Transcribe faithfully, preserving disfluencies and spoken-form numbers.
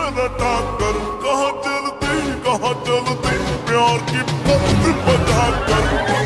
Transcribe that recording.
रटा कर, कहाँ चलती कहाँ चलती प्यार की पत्र बजा कर।